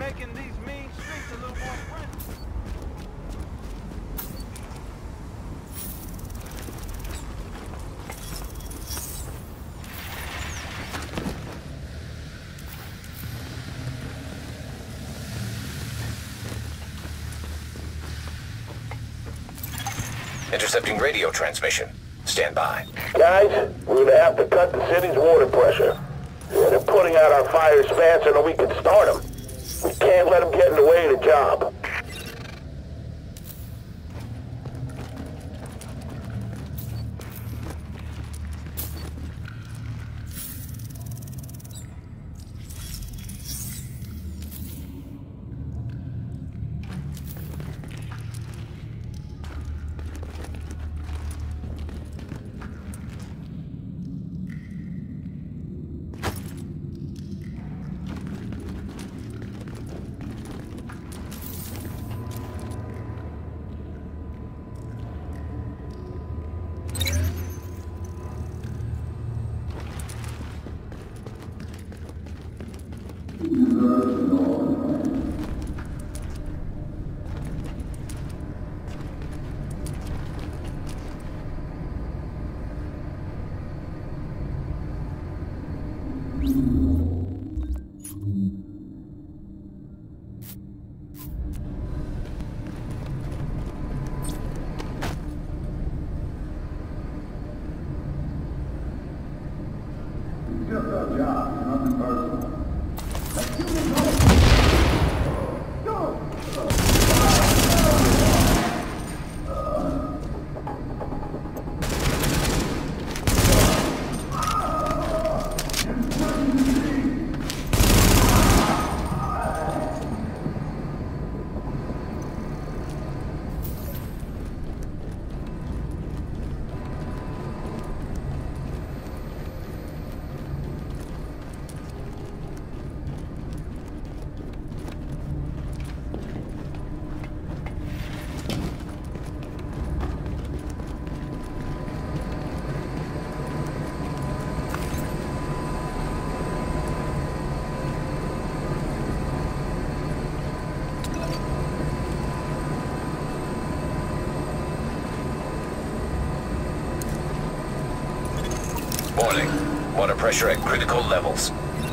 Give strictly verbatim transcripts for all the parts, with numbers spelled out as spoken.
making these mean streets a little more friendly. Intercepting radio transmission. Stand by. Guys, we're gonna have to cut the city's water pressure. They're putting out our fires faster than we can start them. We can't let them get in the way of the job. Just our job, nothing personal. Warning. Water pressure at critical levels.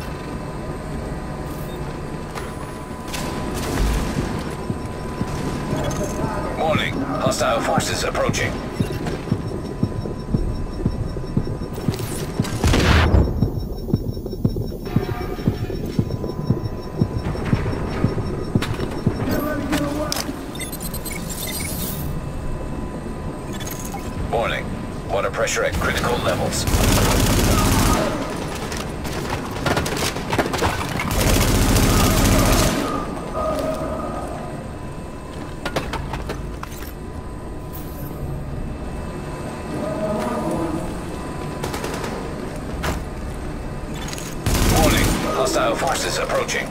Warning. Hostile forces approaching. Warning. Water pressure at critical levels. Warning. Hostile forces approaching.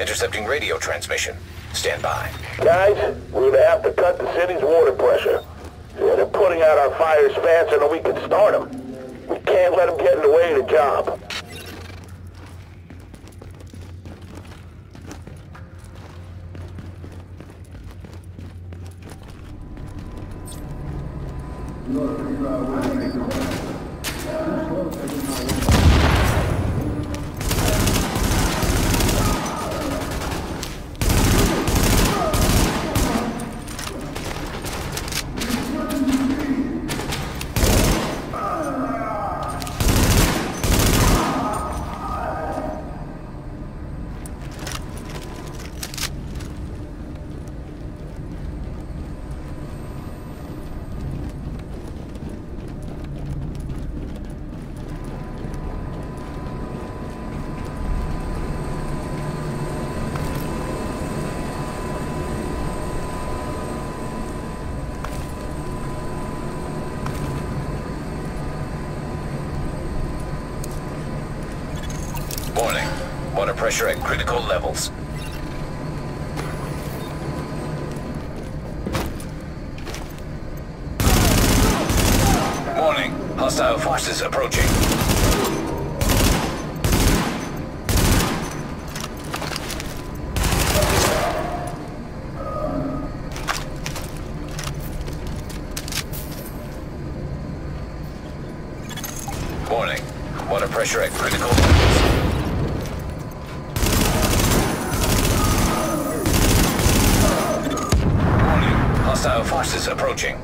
Intercepting radio transmission. Stand by. Guys, we're gonna have to cut the city's water pressure. Yeah, they're putting out our fires faster than we can start them. We can't let them get in the way of the job. Warning. Water pressure at critical levels. Warning. Hostile forces approaching. Warning. Water pressure at critical levels. Hostile forces approaching.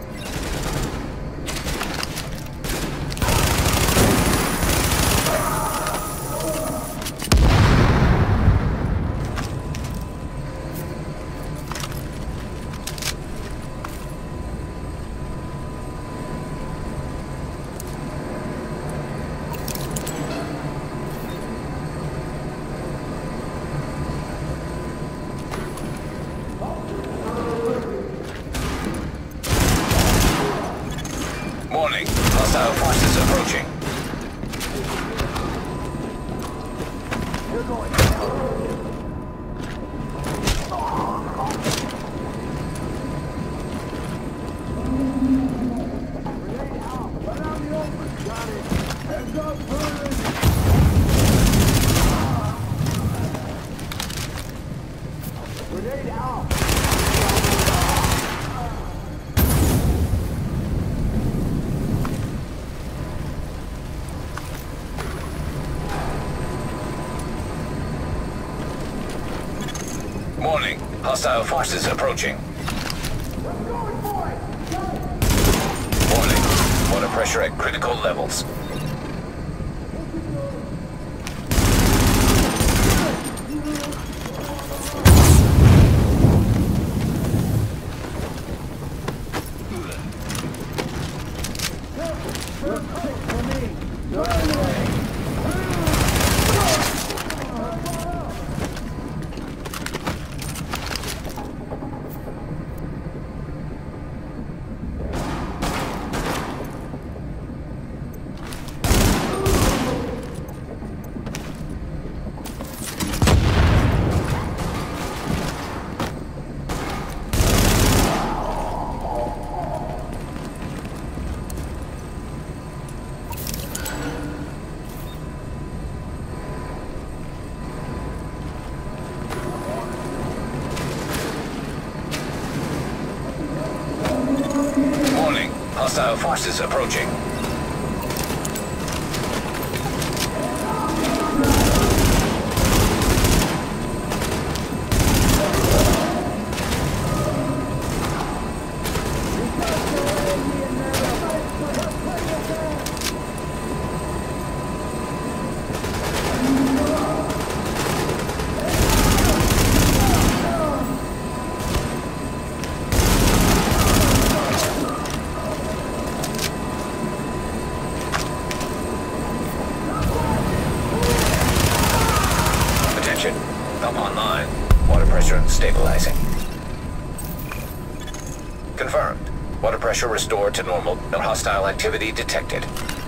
Warning. Hostile forces approaching. You're going down. Warning. Hostile forces approaching. Warning. Water pressure at critical levels. Hostile forces approaching. Pump online. Water pressure stabilizing. Confirmed. Water pressure restored to normal. No hostile activity detected.